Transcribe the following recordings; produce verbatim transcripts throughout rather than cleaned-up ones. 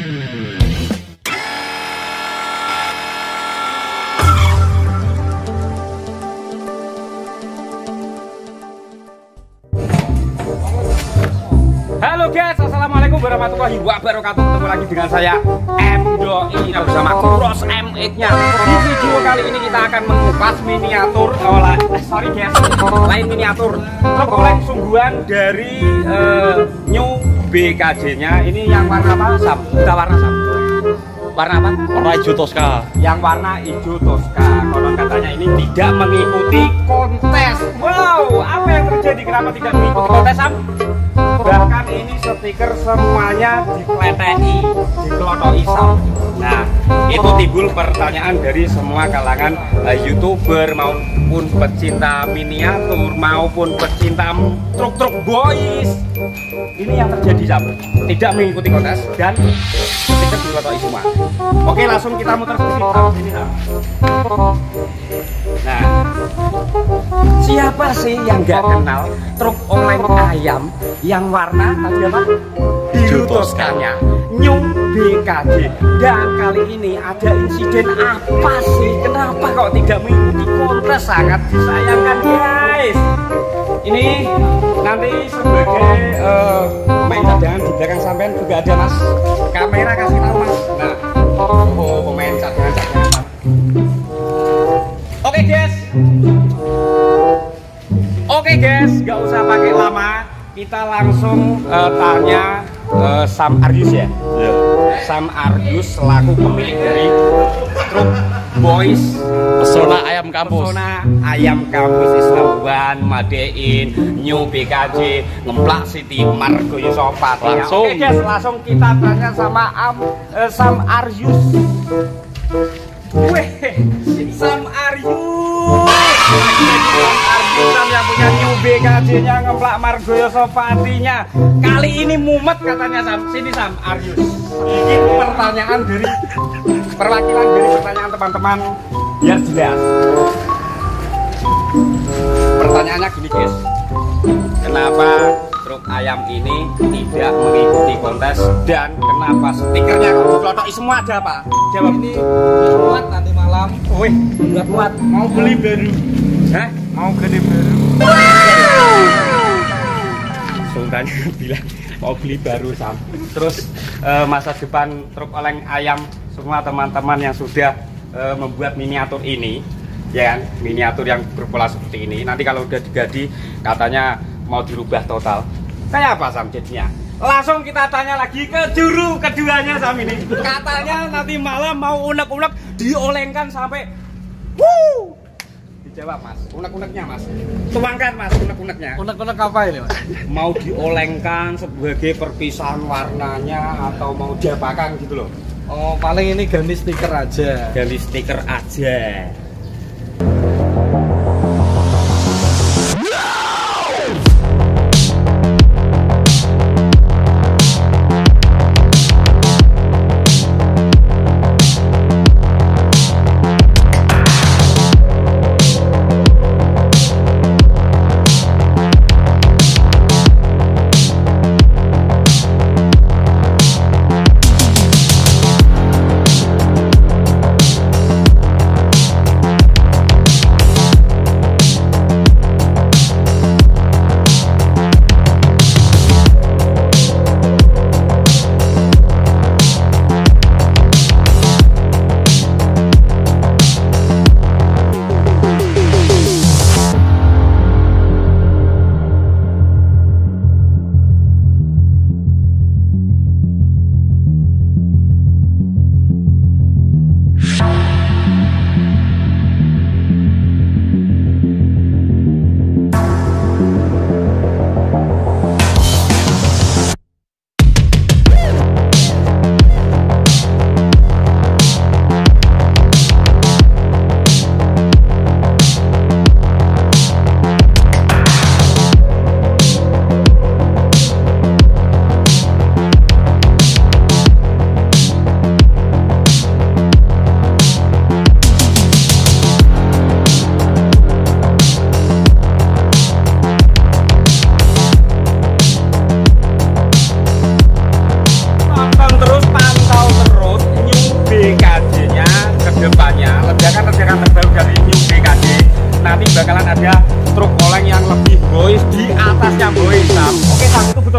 Halo guys, assalamualaikum warahmatullahi wabarakatuh. Ketemu lagi dengan saya M Doi bersama Cross M X-nya. Di video kali ini kita akan mengupas miniatur oleh eh, sorry guys, lain miniatur truk oleh sungguhan dari uh, New B K J-nya. Ini yang warna apa? Sam, kita warna sam. Warna apa? Warna hijau Tosca. Yang warna hijau Tosca. Konon katanya ini tidak mengikuti kontes. Wow, apa yang terjadi? Kenapa tidak mengikuti kontes, Sam? Bahkan ini stiker semuanya dipletei, dikelotoki Sam. Nah, itu timbul pertanyaan dari semua kalangan uh, YouTuber maupun pecinta miniatur maupun pecinta truk-truk boys. Ini yang terjadi Sam, tidak mengikuti kontes dan stiker dikelotoki semua. Oke, langsung kita muter sedikit Sam. Sini Sam. Nah, siapa sih yang nggak kenal truk oleng ayam yang warna tadi apa? Hijau Toscanya New B K J. Dan kali ini ada insiden apa sih? Kenapa kok tidak mengikuti kontes? Sangat disayangkan guys. Ini nanti sebagai uh, pemain cadangan di belakang sampean juga ada mas. Kamera kasih tahu mas. Nah, oh, pemain cadangan cadangan. Oke guys, oke guys, gak usah pakai lama, kita langsung uh, tanya uh, Sam Aryus ya. Ya. Sam Aryus selaku pemilik dari truk boys Pesona Ayam Kampus. Pesona Ayam Kampus is number one, Madein, New B K J, Ngemplak City, Margoyo Sopat. Langsung. Oke guys, langsung kita tanya sama Am, uh, Sam Aryus. Weh, Sam Aryus. Sam Aryus yang punya New B K J-nya Ngemplak Margoyo Sopatinya. Kali ini mumet katanya Sam. Sini Sam Aryus. Ini pertanyaan dari perwakilan dari pertanyaan teman-teman biar jelas. Pertanyaannya gini guys, kenapa truk ayam ini tidak mengikuti kontes dan kenapa stikernya kok dikelotoki semua? Ada apa? Jawab. Ini muat nanti malam. Wih, buat muat. Mau beli baru. Hah? Mau beli baru. Sultannya bilang mau beli baru Sam. Terus eh, masa depan truk oleng ayam semua teman-teman yang sudah eh, membuat miniatur ini, ya kan? Miniatur yang berpola seperti ini. Nanti kalau udah digadi katanya mau dirubah total. Kayak apa Sam jadinya? Langsung kita tanya lagi ke juru keduanya Sam ini. Katanya nanti malam mau unek-unek diolengkan sampai wuh. Dijawab Mas, unek-uneknya Mas. Tuangkan Mas unek-uneknya. Unek-unek apa ini mas? Mau diolengkan sebagai perpisahan warnanya atau mau diapakan gitu loh. Oh paling ini ganti stiker aja. Ganti stiker aja.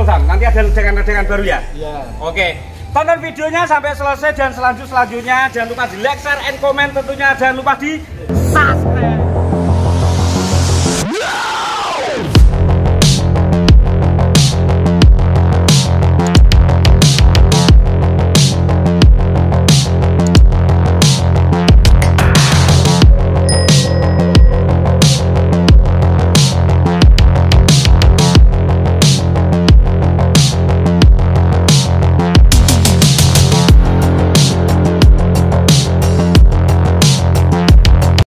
Sam? Nanti ada ledakan-ledakan baru ya? Iya. Oke. Tonton videonya sampai selesai dan selanjut selanjutnya jangan lupa di like, share, and comment tentunya jangan lupa di subscribe.